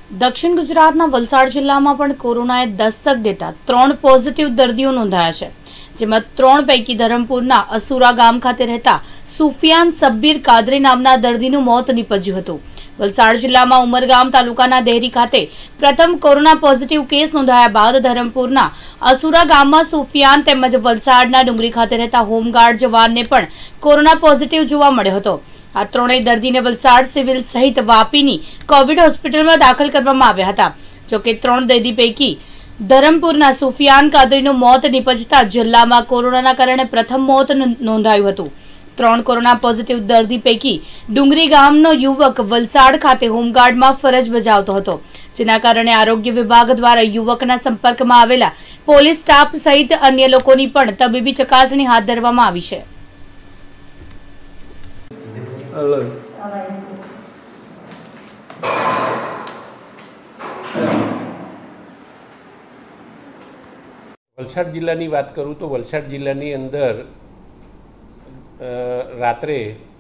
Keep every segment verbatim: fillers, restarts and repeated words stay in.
દક્ષિણ ગુજરાતના વલસાડ જિલ્લામાં પણ કોરોનાએ દસ્તક દેતા ત્રણ પોઝિટિવ દર્દીઓ નોંધાયા છે, જેમાં ત્રણ પૈકી ધરમપુરના અસુરા ગામ ખાતે રહેતા સુફિયાન સબ્બીર કાદરી નામના દર્દીનું મોત નીપજ્યું હતું। વલસાડ જિલ્લામાં ઉમરગામ તાલુકાના દેહરી ખાતે પ્રથમ કોરોના પોઝિટિવ કેસ નોંધાયા બાદ ધરમપુરના અસુરા ગામમાં સુફિયાન તેમજ વલસાડના ડુંગરી ખાતે રહેતા હોમગાર્ડ જવાનને પણ કોરોના પોઝિટિવ જોવા મળ્યો હતો। આ ત્રણેય દર્દીને વલસાડ સિવિલ સહિત વાપીની કોવિડ હોસ્પિટલમાં દાખલ કરવામાં આવ્યા હતા। જોકે ત્રણ દર્દી પૈકી ધરમપુરના સુફિયાન કાદરીનું મોત નીપજતા જિલ્લામાં કોરોનાના કારણે પ્રથમ મોત નોંધાયું હતું। ત્રણ કોરોના પોઝિટિવ દર્દી પૈકી ડુંગરી ગામનો યુવક વલસાડ ખાતે હોમગાર્ડમાં ફરજ બજાવતો હતો, જેના કારણે આરોગ્ય વિભાગ દ્વારા યુવકના સંપર્કમાં આવેલા પોલીસ સ્ટાફ સહિત અન્ય લોકોની પણ તબીબી ચકાસણી હાથ ધરવામાં આવી છે। अलग वलसाड जिल्लानी बात करूँ तो वलसाड जिल्लानी अंदर रात्रे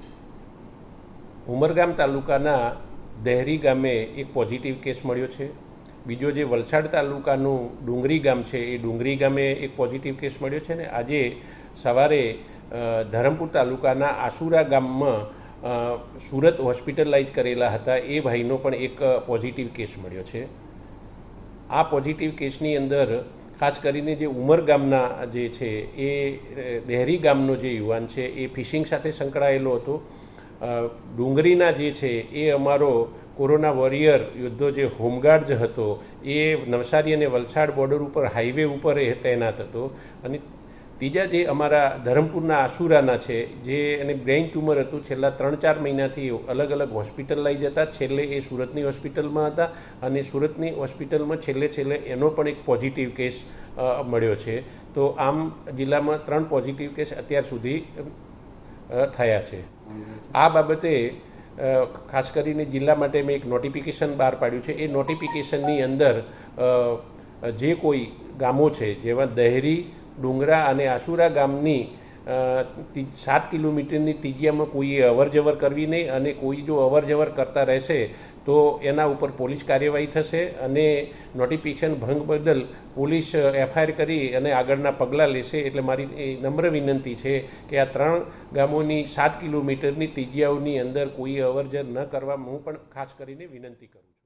उमरगाम तालुकाना देहरी गामे एक पॉजिटिव केस मळ्यो छे। बीजो जे वलसाड तालुकानुं डुंगरी गाम छे ए डुंगरी गामे एक पॉजिटिव केस मळ्यो छे ने आजे सवारे धरमपुर तालुकाना आसुरा गाममां सूरत होस्पिटलाइज करेला हता ए भाईनो पण एक पॉजिटिव केस मळ्यो छे। आ पॉजिटिव केसनी अंदर खास करीने जे उमरगामना जे छे ए देहरी गामनो जे युवान छे ए फिशिंग साथे संकळायेलो हतो। डुंगरीना जे छे ए अमारो कोरोना वॉरियर योद्धो जे होमगार्ड हतो ए नवसारी अने वलसाड बॉर्डर पर हाईवे पर तैनात हतो। अने तीजा जे अमारा धरमपुरना आसुराना छे जे एने ब्रेन ट्यूमर हतुं छेल्ला त्रण चार महीनाथी अलग अलग होस्पिटल लई जता छेल्ले ए सूरतनी होस्पिટલમાં હતા અને सूरतनी હોસ્પિટલમાં છેલ્લે છેલ્લે એનો પણ એક પોઝિટિવ કેસ મળ્યો છે। તો આમ જિલ્લામાં ત્રણ પોઝિટિવ કેસ અત્યાર સુધી થયા છે। આ બાબતે ખાસ કરીને જિલ્લા માટે મેં એક નોટિફિકેશન બહાર પાડ્યું છે। એ નોટિફિકેશનની અંદર જે કોઈ ગામો છે જેવા દહેરી डूंगरा अने आसुरा गामनी सात किलोमीटरनी त्रिज्यामां कोई अवर जवर करवी नहीं अने कोई जो अवर जवर करता रहेशे तो एना उपर पोलीस कार्यवाही थशे अने नोटिफिकेशन भंग बदल पोलीस एफआईआर करी अने आगळना पगलां लेशे। एटले मारी नम्र विनंती छे कि आ त्रण गामोनी सात किलोमीटरनी त्रिज्याओनी अंदर कोई अवर जवर न करवा हूँ पण खास करीने विनंती करूँ।